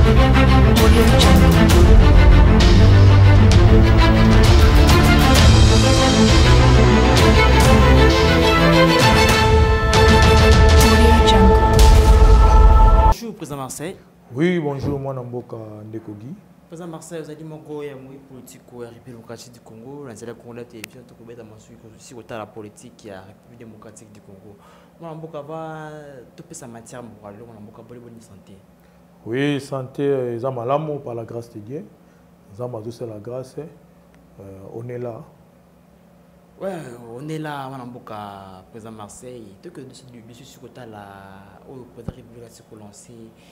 Bonjour, Président Marseille. Oui, bonjour, moi Namboka Ndekogi. Président Marseille, vous avez dit que la politique de la République démocratique du Congo, la télévision, la politique de la République démocratique du Congo. Moi, Namboka va topper sa matière morale, Namboka va bonne santé. Oui, santé, ils ont malamu par la grâce de Dieu. Ils ont c'est la grâce. On est là. Ouais, on est là, Namboka, Président Marseille. Tant que nous sommes sur le côté là, où le président de la République s'est lancé.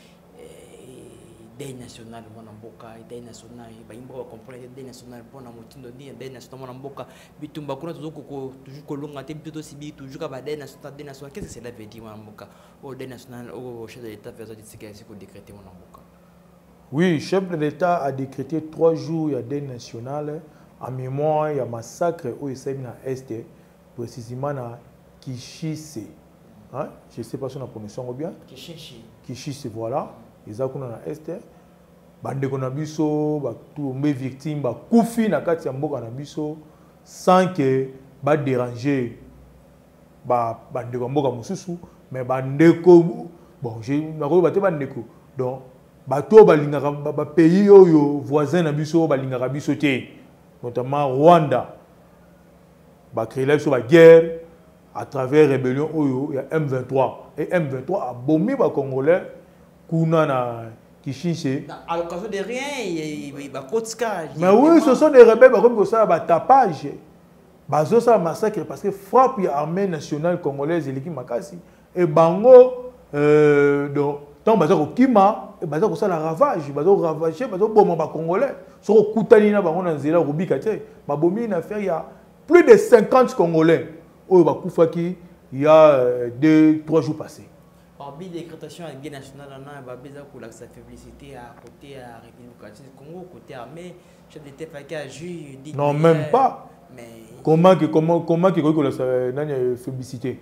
Deuil national mwanamboka deuil national bayimba comprendre deuil national pona mutindo ni deuil national mwanamboka bitumba kuna toujours kolonga te bitu sibi toujours ka ba deuil national qu'est-ce que cela veut dire mwanamboka au deuil national au chef de l'état faisait dit que c'est pour décréter mwanamboka. Oui, chef de l'état a décrété 3 jours il y a deuil national en mémoire il y a massacre au essai na est précisément na Kishise. Hein? Je sais pas si on a prononcé bien. Kishise voilà. Ils ont na est bande ko na biso ba tombe victime ba kufi na kati ya mboka na biso sans que ba déranger ba bande ko mboka mususu mais bande ko bon je na ko baté bande ko donc bato ba lingaka ba pays oyo voisin na biso ba lingaka biso té notamment Rwanda ba créer la sur la guerre à travers rébellion oyo il y a M23 et M23 a bombé ba congolais kuna na Kishise. À l'occasion de rien, il va cotiscar. Mais oui, ce sont des rebelles comme ça, bah tapage. Bah ça massacre parce que frappe l'armée nationale congolaise et l'équipe Makasi et bango donc tant baza ko kima et baza ko ça la ravage, baza ko ravager, baza ko bomba ba congolais. Sur kutani na bango na nzela rubika te. Ba bomi une affaire il y a plus de 50 congolais. Oyo ba kufaki il y a 2-3 jours passés. Parmi les décrétations à la guerre nationale, on a besoin de sa faiblesse à côté de la République démocratique du Congo, côté armé, chef d'État qui a joué. Non, même pas. Mais comment que la faiblesse?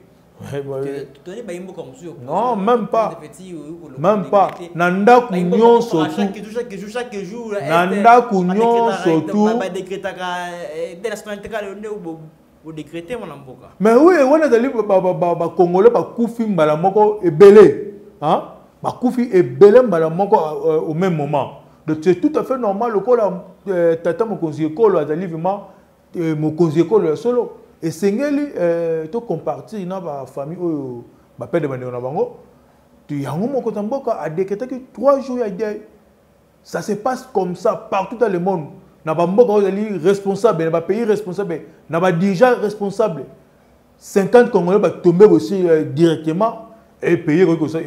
Non, même pas. Même pas. Nanda Kounion surtout. Chaque jour. Nanda Kounion surtout. Mais oui, on a des Congolais qui Koufi Mbalamoko et Belé. Koufi et Belé Mbalamoko au même moment. Donc c'est tout à fait normal. Le Tata Mokonzi Kolo a vraiment Mokonzi Kolo solo. Et c'est tout comparti dans la famille où ma père de Bango. Tu as a décrété que 3 jours il y a ça se passe comme ça partout dans le monde. N'a pas responsable, n'a pas pays responsable, n'a pas dirigeant responsable. 50 Congolais vont tomber aussi directement et payer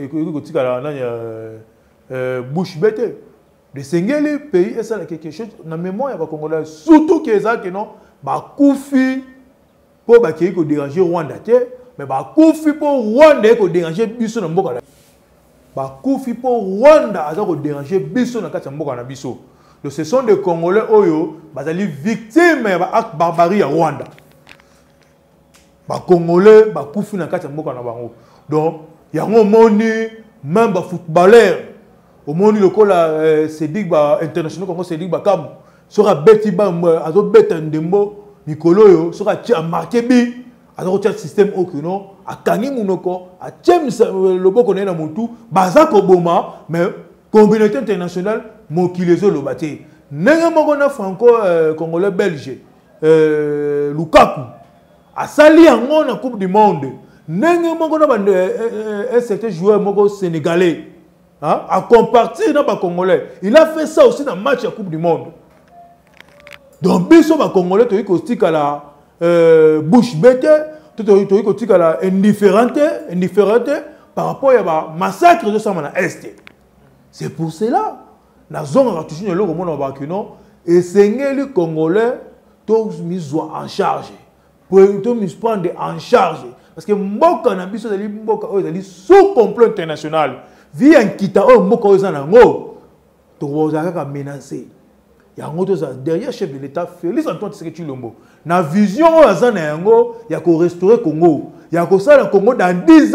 bouche bête. De Sengeli pays et ça quelque chose dans mémoire il y a Congolais surtout que ça que non ba koufi pour ba qui déranger Rwanda mais ba koufi pour Rwanda ko déranger biso na mboka ba koufi pour Rwanda aza ko déranger biso na kati mboka na biso. Donc ce sont des Congolais oyo bazali victimes de l'acte barbarie à Rwanda. Ba Congolais ba koufi na kati mboka na bango. Donc il y a un moni même ba footballeur au moni lokola Cédric ba international Congo Cédric Bakam sera beti ba azo beta ndembo mikolo yo sera tia marqué bi azo tia système okino akangi munoko a tiem loboko na mutu baza ko boma mais communauté internationale mokilezo lobate nenga moko na franco congolais belge Lukaku a sali yango na coupe du monde nenga moko na un certain joueur moko sénégalais à compartir dans ba congolais il a fait ça aussi dans match de coupe du monde donc biso ba congolais to ko stika la bouche bête to ko stika la indifférente par rapport à ba massacre de ça na est. C'est pour cela la zone a toujours le monde en non et c'est les Congolais tous mis en charge pour tous mis prendre en charge parce que mboka na biso dali mboka o dali sous complot international via nkita o mboka o zanango to bozaka menacer ya ngoto za derrière chef de l'état Félix Antoine Tshisekedi Tshilombo na vision o azana yango ya ko restaurer Congo ya ko sala Congo dans 10 ans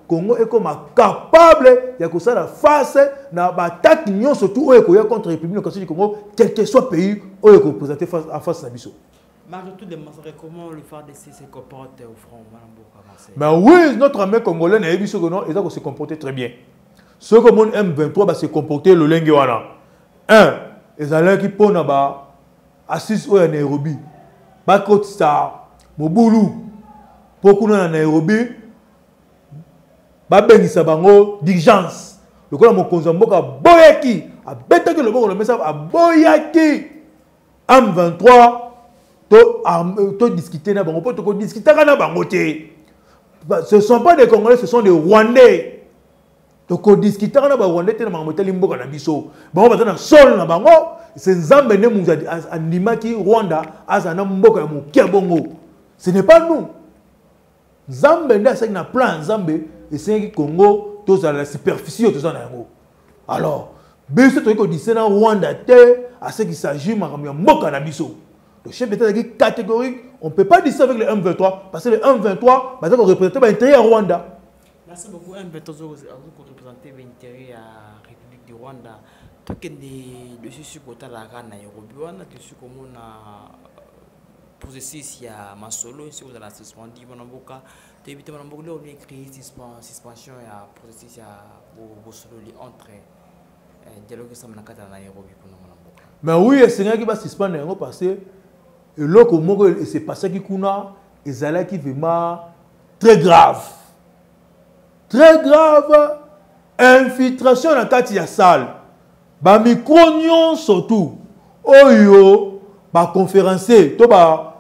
Congo est comme capable de faire la face na attaque surtout contre la République du Congo, quel que soit le pays où il est représenté en face de Nabiso. Malgré tout, comment le FARDC se comporte au front? Mais oui, notre armée congolaise il se comporter très bien. Ce que mon M23 va se comporter le Lenguewana. Les alliés qui ponnent assis au Nairobi, Bakot Star, Mobulu, beaucoup dans Nairobi, Babengisa bango d'urgence. Le coup, mon Konzamboka Boyaki, a bêta que le bon le message à Boyaki, M23. To discuter na bango to discuter na bango te. Ce sont pas des Congolais, ce sont des Rwandais. To discuter na ba Rwandais te na bango teli mboka na biso. Bango bazana sol na bango, c'est Nzambe ne muza animaki Rwanda azana mboka ya mokia bongo. Ce n'est pas nous. Nzambe nda c'est na plan Nzambe et c'est Congo tous à la superficie tous na yango. Alors, biso to ko discuter na Rwanda te à ce qu'il s'agit makamya mboka na biso. Le chef d'État est catégorique. On ne peut pas dire ça avec le M23 parce que le M23 va représenter l'intérêt à Rwanda. Merci beaucoup. M23 va représenter l'intérêt à la République du Rwanda. Tout ce qui est sur le côté de la Nairobi, on a dessus comme on a processus il y a Masolo ici vous allez suspendre on a beaucoup de éviter on a beaucoup de créer suspension il y a processus il y a Bosolo entre dialogue ça na kata na Nairobi pour nous. Mais oui, c'est un qui va suspendre parce que le Congo s'est passé qui kuna et qui vraiment très grave. Très grave. Infiltration dans la salle. Ba micronion surtout. Oyo ba conférencier to ba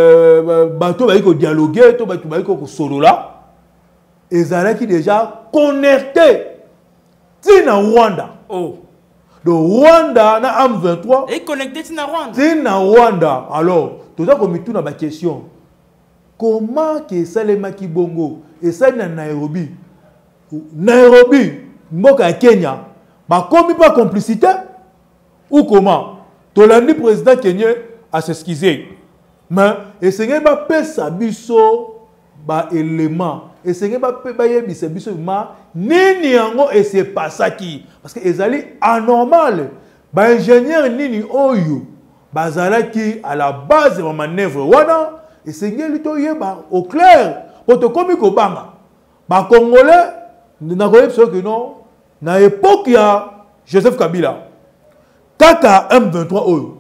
to ba ko dialoguer to ba ko solo là. Et qui déjà connecté tina Rwanda. Oh. De Rwanda na M23 et connecté tina Rwanda. Tina Rwanda. Alors, tout ça comme tout na ba question. Comment que Salema Kibongo et ça na Nairobi. Nairobi, mboka Kenya, ba komi pas complicité ou comment? Tolandi président kenyan a s'excuser. Mais essayez ba pesa biso ba élément. Essayez ba yebisa biso ma nini yango et c'est pas ça qui parce que ezali anormal. Ba ingénieur nini oyo bazalaki à la base de ma manœuvre wana essayez lito yeba au clair pour te komi ko banga. Ba congolais na koyeb so que non na époque ya Joseph Kabila kaka M23 oyo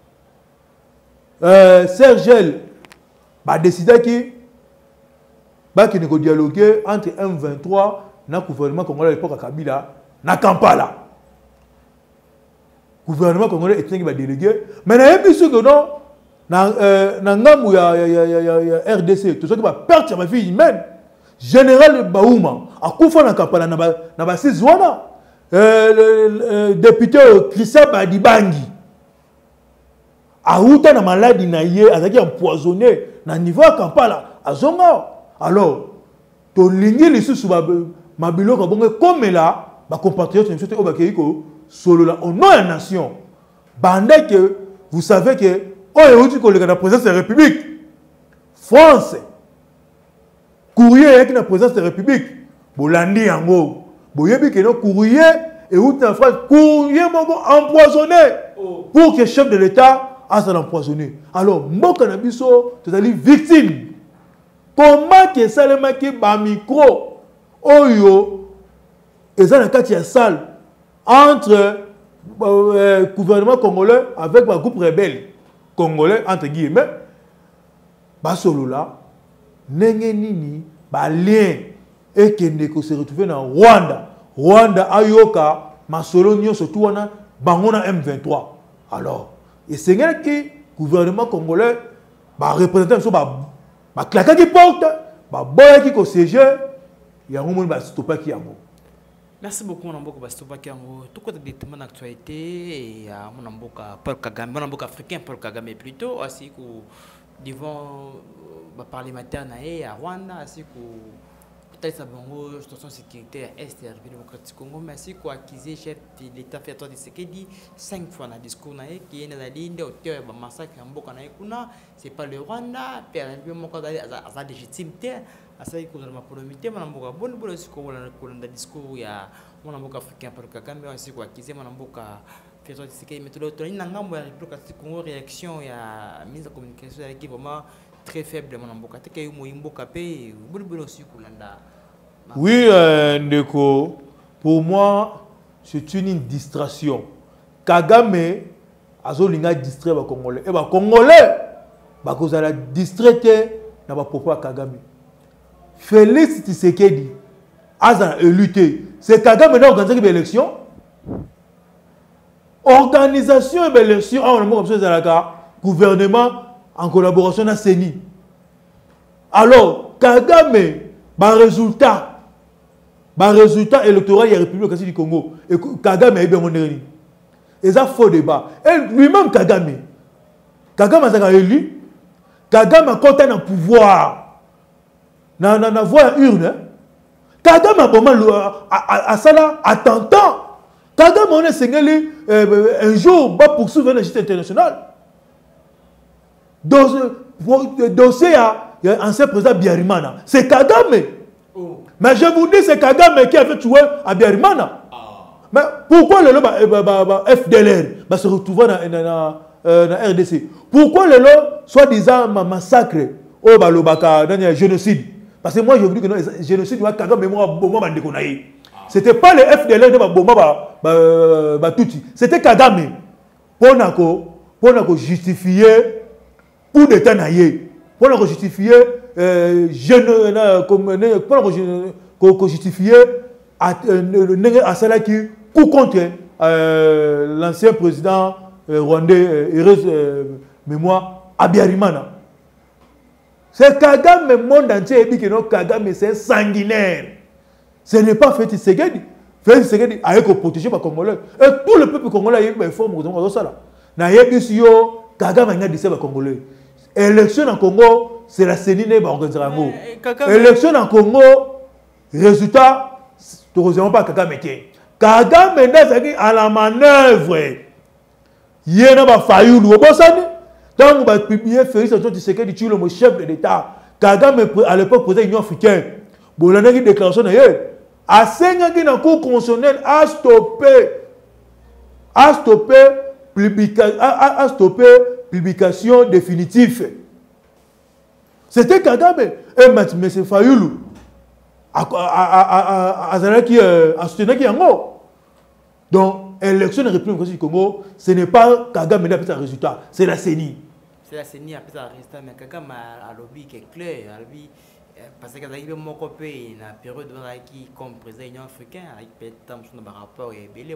Sergel ba décidé qui qui ne dialoguer entre M23 et le gouvernement congolais à l'époque à Kabila, na Kampala. Le gouvernement congolais est délégué. Mais il y a un peu de non, dans RDC, tout ce qui va perdre ma vie humaine. Général Baouma, à Koufa na Kampala, na Basizwana, député Christian Badibangi, à Outa na maladie na yé, à qui empoisonné, na niveau à Kampala, à Zonga. Alors, tu lignes les sous ma biloko comme là, ma compatriote ne au bakiko solo là au nom de la nation. Bandé que vous savez que oh et la présidence de la République France courrier avec la présidence de la République bolandi yango boyebi que no courrier et où en France courrier empoisonné pour que le chef de l'État a s'en empoisonné. Alors mboka na biso tu es victime. Comment que Salema qui ba micro oyo ezana kati ya salle entre gouvernement congolais avec un groupe rebelle congolais entre guillemets ba solo là nenge nini ba lien et kende ko se retrouver dans Rwanda ayoka masolo nyonso tout wana bango na M23. Alors et c'est que gouvernement congolais ba représenter so ba claquer qui porte, boya qui siège, il y a un monde qui stoppa qui yango. Merci beaucoup mon amboka stoppa qui yango. Tout côté des thèmes d'actualité et mon amboka Paul Kagame, mon amboka africain Paul Kagame plutôt ainsi que devant parlementaire naé à Rwanda ainsi que kotalisa bango situation sécuritaire est de la République démocratique Congo merci ko accuser chef de l'État fait toi de ce qu'il dit 5 fois dans discours na qui est na linde auteur ba massacre mboka na kuna c'est pas le Rwanda per le moko za légitimité à ça ko na polomité na mboka bon bon siko na discours ya mwana mboka africain par Kagame aussi ko accuser mwana mboka fait toi de ce qu'il met tout l'autre na ngambo ya République démocratique Congo réaction ya mise en communication qui vraiment très faible oui Ndeko pour moi c'est une distraction Kagame azolinga distraire ba congolais et ba congolais ba kozala distraité na ba propos Kagame Félix Tshisekedi azana éluté c'est Kagame na organiser l'élection organisation et l'élection on a comme ça gouvernement en collaboration avec CENI. Alors, Kagame, résultat électoral de la République du Congo, et Kagame est bien monéré. Et ça, faux débat. Et lui-même, Kagame a élu, Kagame a compté dans le pouvoir, dans la voie urne. Kagame a ça attentant. Kagame on est signalé un jour, va poursuivre la justice internationale. Dossier à l'ancien président Biarimana. C'est Kagame. Oh. Mais je vous dis, c'est Kagame qui avait tué à Biarimana. Mais pourquoi le FDLR se retrouve dans RDC? Pourquoi le soi-disant massacre au Balobaka, dans le génocide? Parce que moi je vous dis que le génocide, Kagame, c'était pas le FDLR de c'était Kagame. Pour justifier. Pour d'État naïe, pour justifier, pour justifier à cela qui coup contre l'ancien président rwandais, heureuse mémoire, Abiyarimana. C'est Kagame, le monde entier dit que Kagame c'est sanguinaire. Ce n'est pas Félix Tshisekedi. Félix Tshisekedi a été protégé par les Congolais. Et tout le peuple congolais a eu une forme de ça. Kagame a dit que les Congolais. Élection en Congo, c'est la CENI qui va organiser. Élection en Congo, résultat, tu ne sais pas Kagame. Kagame est à la manœuvre. Il y a un faillot. Quand on va publier Félix Tshisekedi qui est le chef de l'État, Kagame à l'époque président de l'Union africaine, il a une déclaration. À 5 ans, la Cour constitutionnelle a stoppé publication définitive. C'était Kagame. Et M. Fayoulou a soutenu Yango. Donc, l'élection de la République du Congo, ce n'est pas Kagame qui a fait un résultat, c'est la CENI. C'est la CENI qui a fait un résultat, mais Kagame a lobby qui est clair. Parce que dans la période qui comme président de l'Union africaine, avec un rapport et belé,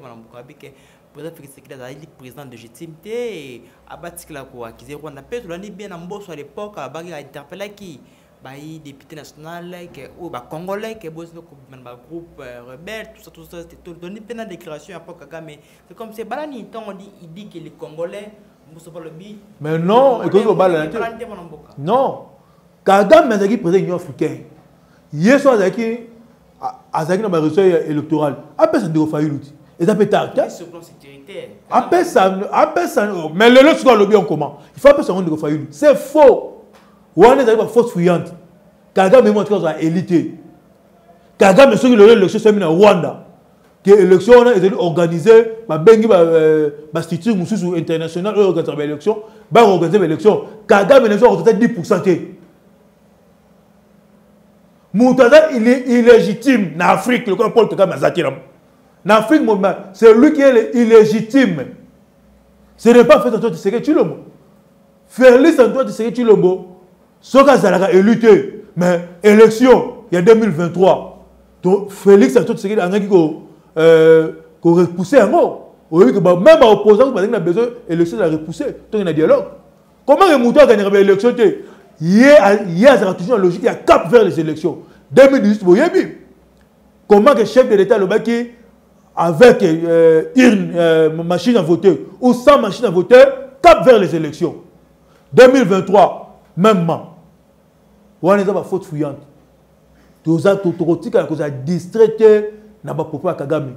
le président de légitimité, à Batikla, qui est Rwanda, bien en bourse à l'époque, à Bagui a interpellé qui député national, ou congolais, qui est un groupe rebelle, tout ça, c'était tout donné une déclaration à Kagame. C'est comme c'est Balani, il dit que les Congolais, mais non, écoutez, non. Kagame est président de l'Union africaine. Hier soir, il y a un résultat électoral. Après ça, il y a un et ça peut être sur le plan sécuritaire. Après ça, mais le lot sur le lobby en comment? Il faut appeler ça un Fayoulou. C'est faux. On est dans une fausse fuyante. Kagame est montré dans l'élite. Kagame est sur l'élection c'est en Rwanda. Que l'élection est organisée par la structure internationale organiser l'élection. Organiser l'élection. Kagame est sur 10%. Moutaza, il est illégitime en Afrique, le Paul Kagame Zakiram. En Afrique, c'est lui qui est illégitime. Ce n'est pas fait Antoine Tshisekedi Tshilombo. Félix Antoine Tshisekedi Tshilombo, ce qu'il a éluté, mais élection, il y a 2023. Donc Félix Antoine Tshisekedi a repoussé un mot. Même l'opposant qui a besoin d'élection, il a repoussé. Donc il y a un dialogue. Comment il y a gagné l'élection? Il y a toujours une logique, il y a cap vers les élections. 2018, vous voyez, comment le chef de l'État, le qui avec une machine à voter ou sans machine à voter, cap vers les élections. 2023, même. On est dans la faute fouillante. toza tokotika koza distraite na ba propos ya Kagame.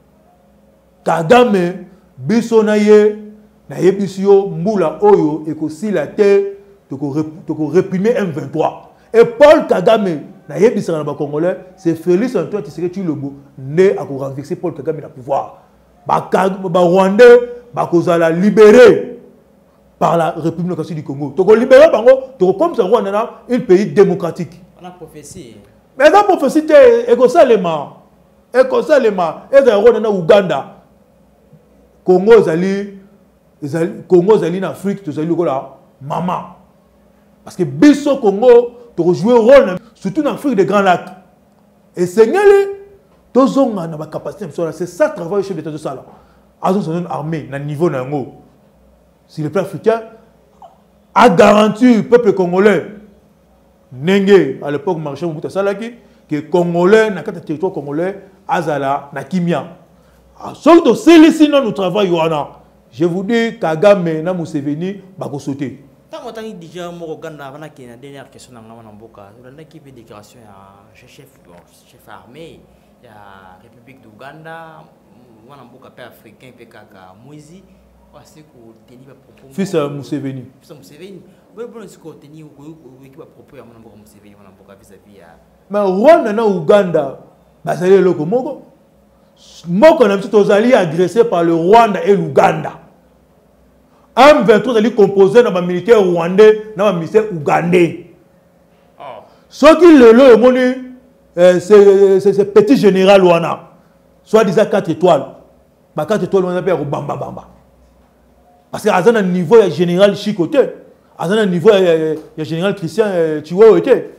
Kagame biso na ye na yebisi yo mbula oyo ekosila te toko réprimer M23. Et Paul Kagame na yebisa na ba Congolais, c'est Félix Antoine Tshisekedi Tshilombo né à renverser Paul Kagame na pouvoir. Ba Rwandais ba kozala libéré par la République démocratique du Congo. Toko libérer bango, toko comme ça Rwanda un pays démocratique. On a prophétie. Mais la prophétie est Ekosalema. Ekosalema et Rwanda Uganda. Congo zali en Afrique, tu zali là maman. Parce que biso Congo tu jouer rôle surtout en Afrique des Grands Lacs. Et Seigneur tous ont na capacité c'est ça le travail chef d'état de ça là. Azon une armée na niveau nango. Si le peuple africain a garanti au peuple congolais Nenge à l'époque marché Mobutu Salaki que congolais na quatre territoire congolais azala na kimia. Sauf que si nous travaillons, je vous dis Kagame na Museveni bako sauter. Tant que tu déjà mon Uganda avant qu'il y ait une dernière question dans la Mboka, on a qui fait déclaration à chef armé, il y a République d'Ouganda, on a Mboka père africain pe kaka Moïse, parce que tenir propos. Fils Museveni. Fils Museveni. Oui, bon c'est que tenir qui va propos à mon Mboka Museveni, mon Mboka vis-à-vis à. Mais Rwanda na Ouganda, bazali loko moko. Moko na biso tozali agressé par le Rwanda et l'Ouganda. M23 est composé dans les militaires rwandais, dans les militaires ougandais. Ce qui le moni, c'est petit général Wana. Soit disant 4 étoiles. 4 étoiles, on appelle Bamba Bamba. Parce qu'à un niveau, il y a général Chicoté. À un niveau, il y a général Christian Chihuahua.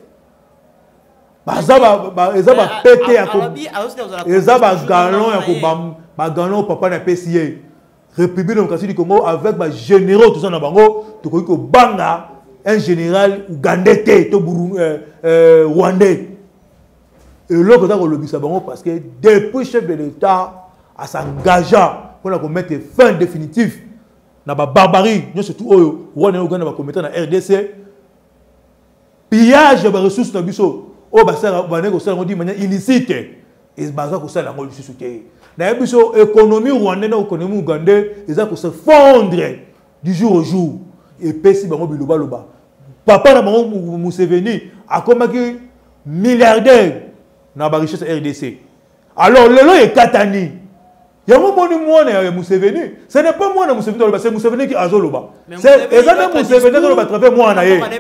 Ils ont pété à ils ont galon papa na PCA. République démocratique du Congo avec les généraux tout ça na bango to ko banga un général ougandais to rwandais. Et là que ça ko lobisa bango parce que depuis chef de l'État à s'engager pour mettre fin définitive na ba barbarie nous surtout oyo Rwanda et Ouganda va commettre na RDC pillage de ressources na biso. Oh, bah ça, on dit manière illicite. Et ça, ça, la ngoli soutien. D'ailleurs, l'économie rwandaise, l'économie ougandaise, ils ont se fondre du jour au jour. Et puis, si bango biloba loba. Papa na bango Museveni a comme milliardaire na ba richesse RDC. Alors, le lot est katani. Il y a un moment où Museveni, ce n'est pas moi Museveni, c'est Museveni qui a zoloba. C'est exactement Museveni qui a travers moi.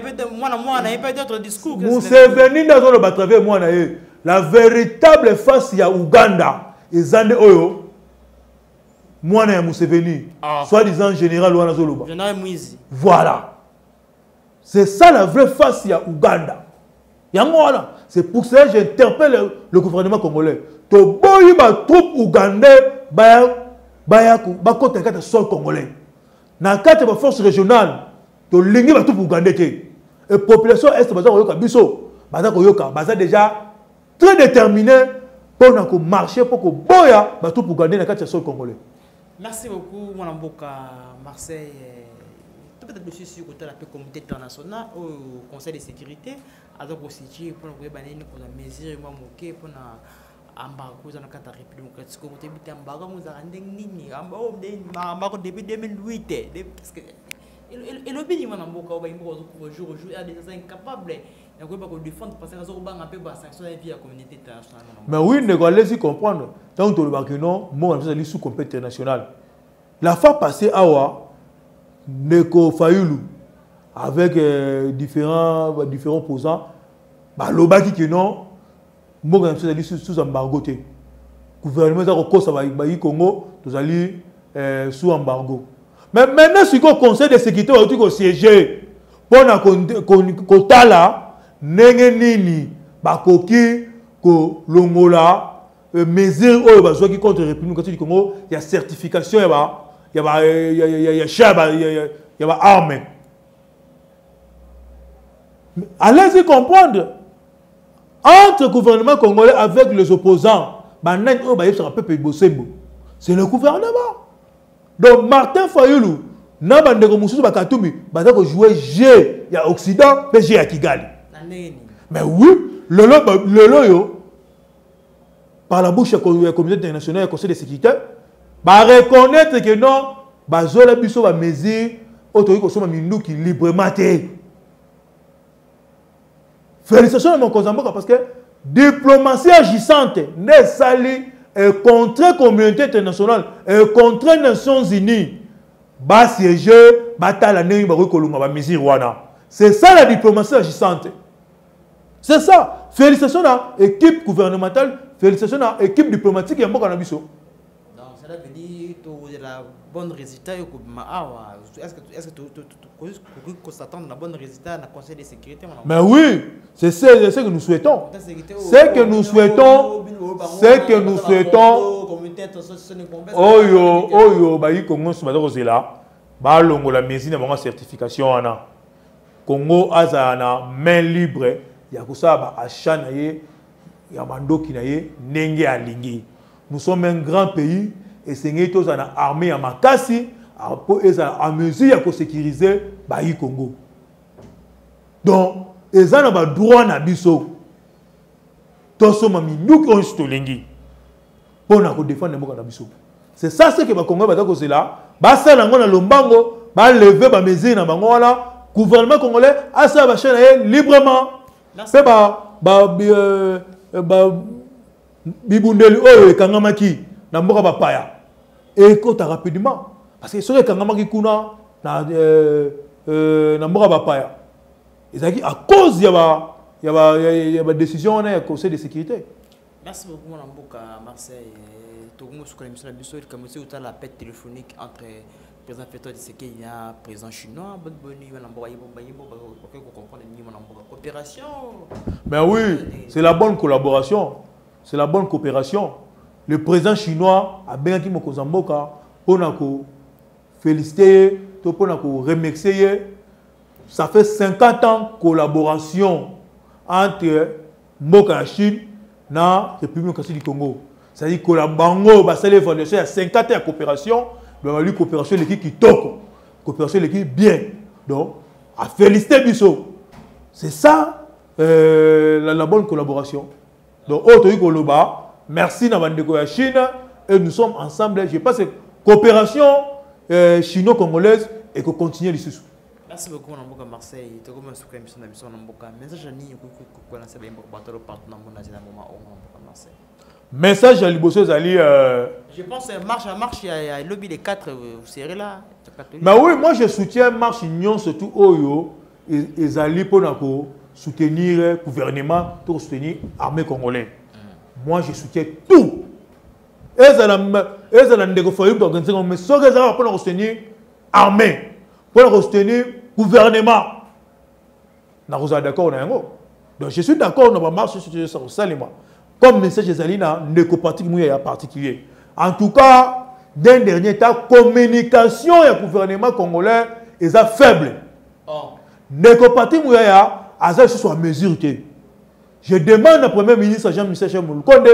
Museveni n'a pas travers moi. La véritable face il y a Ouganda et Zande Oyo. Moi na Museveni, soi-disant général Wana Zoloba. Général Moïse. Voilà. C'est ça la vraie face il y a Ouganda. C'est pour ça que j'interpelle le gouvernement congolais. To boyi ba troupe ougandais ba côté de sol congolais. Na carte ba force régionale to lingi ba troupe ougandais té. Et population est baza koyoka biso, baza koyoka, baza déjà très déterminé pour na ko marcher pour ko boya ba troupe ougandais na carte de sol congolais. Merci beaucoup mon Mboka Marseille. Peut-être aussi sur côté la communauté internationale au Conseil de sécurité alors aussi pour nous banner pour la mesure moi moqué pour na embargo dans la République démocratique Congo te embargo nous a rendu nini embargo depuis 2008 parce que et le pays mon Mboka ba imbo jour au jour est déjà incapable de défendre parce que ça va un peu bas sanction et puis la communauté internationale. Mais oui, ne allez-y comprendre tant que le Bakino moi je suis sous compétence internationale. La fois passée Awa Neko Fayulu avec différents posants, l'obaki qui non, moi je suis sous embargo. Le gouvernement de Congo, nous allons sous embargo. Mais maintenant, si le Conseil de sécurité a siégé pour qu'on tala, nini, bakoki, ko longola, mesure contre la République du Congo, il y a certification, il y a armes. Allez-y comprendre. Entre le gouvernement congolais avec les opposants, c'est le gouvernement. Donc Martin Fayulu, il a joué G, il y a Occident, mais G à Kigali. Mais oui, le par la bouche de la communauté internationale et du Conseil de sécurité, va reconnaître que non, Bazola Bisso va mesure, autorité comme Mindou qui librement. Félicitations à mon Kozamboka parce que diplomatie agissante n'est sali et contre la communauté internationale et contre les Nations Unies. Bas siéger, bataille la nuit, ba mesure wana. C'est ça la diplomatie agissante. C'est ça. Félicitations à l'équipe gouvernementale, félicitations à l'équipe diplomatique et à Mboka Nabiso. Donc, cela veut dire que la bonne résultat, est-ce que tu s'attend à un bon résultat dans le Conseil de sécurité? Mais oui, c'est ce que nous souhaitons. C'est que nous souhaitons. C'est que nous souhaitons. Oyo, bayi Congo Soumadoro Zela, balongo la mesine à certification ana. Congo azana main libre. Yakusa achat naye, yamando kinaye, nenge alingi. Nous sommes un grand pays et c'est une armée à Makassi à mesure de sécuriser le Congo. Donc, ils ont le droit à biso. Pour défendre le biso. C'est ça ce que le Congo va faire là. Basa lango na lombango, ba lever ba mesure na bango wala, gouvernement congolais a sa ba chaîne librement. C'est bibundeli oyo kangamaki na mboka ba paya. Et kota rapidement parce que ce que kangamaki kuna na mboka ba paya. Ezaki à cause il y a ba décision na conseil de sécurité. Merci beaucoup mon mboka Marseille. Togo sur l'émission la biso comme aussi autant l'appel téléphonique entre le président Feto Tshisekedi et le président chinois. Bonne coopération. Mais oui, c'est la bonne collaboration. C'est la bonne coopération. Le président chinois a bien dit Mokozamboka pour nous féliciter, pour nous remercier. Ça fait 50 ans de collaboration entre Mboka et Chine et la République du Congo. C'est-à-dire que la Bango, il y a 50 ans de coopération, mais il y a une coopération qui toque, coopération qui bien. Donc, à féliciter Bisso. C'est ça la bonne collaboration. Donc, merci à la Chine et nous sommes ensemble. Je pense que coopération chino-congolaise et qu'on continue les sous. Merci beaucoup, Namboka Marseille. Tu as su l'émission de Namboka. Message à Nini pour lancer les partenaires de Marseille. Message à Liboso Zali. Je pense que marche à marche, il y a le lobby des 4, vous serez là. Mais oui, moi je soutiens Marche Union, surtout Oyo et Zali pour soutenir le gouvernement, pour soutenir l'armée congolaise. Moi je soutiens tout. Et ça n'a négocié pour organiser, mais ce que ça va pour soutenir l'armée, pour soutenir le gouvernement. Nous sommes d'accord. Donc je suis d'accord, on va marcher sur ça au Salima. Comme message des Alina, ne particulier. En tout cas, d'un dernier temps, communication et gouvernement congolais est faible. Ne pas soit mesure. Je demande au Premier ministre Jean-Michel Moulkonde,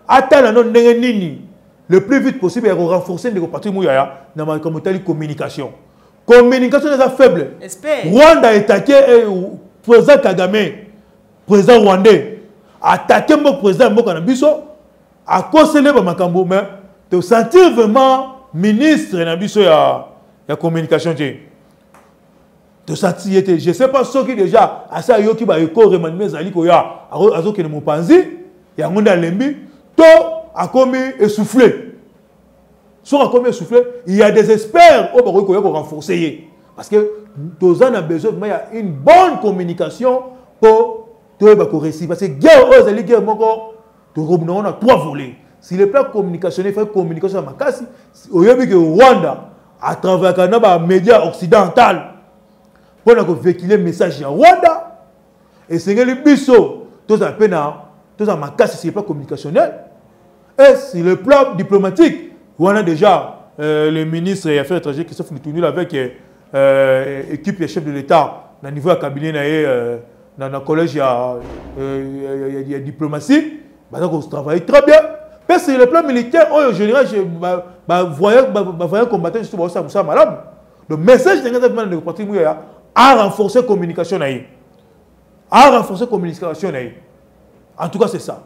le plus vite possible, de renforcer les dans la communication. Communication est faible. Rwanda est attaqué, président Kagame, président rwandais. Attaquer mon président Mboka Nabiso, à conseiller Makambo, mais de sentir vraiment ministre Nabiso ya communication. De sentir, je ne sais pas ce qui déjà, à ça, yoki ba eko remanier zali koya, azo kene mopanzi, ya ngonda lembi, to a commis essoufflé. Soit a commis essoufflé, il y a des experts au Barouk koya pour renforcer. Parce que tous en a besoin, mais il y a une bonne communication pour parce que guerre on a 3 volets. Si le plan communicationnel fait communication à Makassi, au lieu que Rwanda, à travers les médias occidentaux, pour véhiculer le message à Rwanda, et c'est que les bisous, tous à Makassi, c'est le plan communicationnel. Et sur le plan diplomatique, on a déjà le ministre des Affaires étrangères Christophe Mutundula avec l'équipe des chefs de l'État au niveau du cabinet. Dans le collège, il y a diplomatie. On travaille très bien. Mais sur le plan militaire, en général, voyant combattre, c'est malade. Le message de parti a renforcé la communication. A renforcé la communication. En tout cas, c'est ça.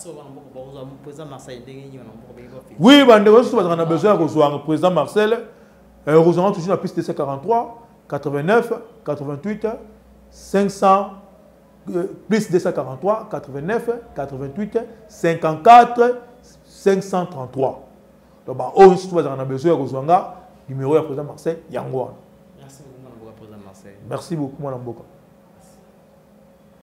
Oui, on a besoin de le président Marcel. Nous avons toujours la piste DC43, 89, 88, 500, plus 243, 89, 88, 54, 533. Donc, on a besoin de le numéro du président Marcel Yangoan. Merci beaucoup, président Marcel. Merci beaucoup, Mme Mboka.